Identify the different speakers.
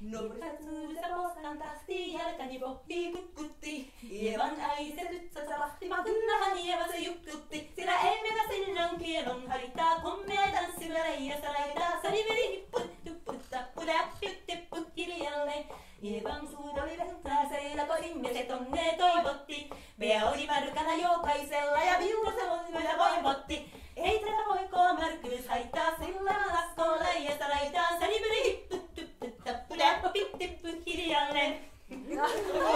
Speaker 1: Nursatsuudessa postantasti jalkani pohtii kukkutti. Ievan äiset nyt salahti, vaan kyllähän Ieva se juttutti. Sillä ei meillä silloin kielon haittaa, kommea tanssiväreijästä laitaa. Sariveri hipput, tupput, tapput, äppyt, tepput hiljalleen. Ievan suut oli ventäseillä, kodin ja se tonne toivotti. Vea oli märkänä jokaisella ja viurussa voivoja voivotti. Ei tätä voiko märkyys haittaa, sillä lasko läijästä laitaa. Sariveri hipput, tupput, tapput, äppyt, tepput hiljalleen.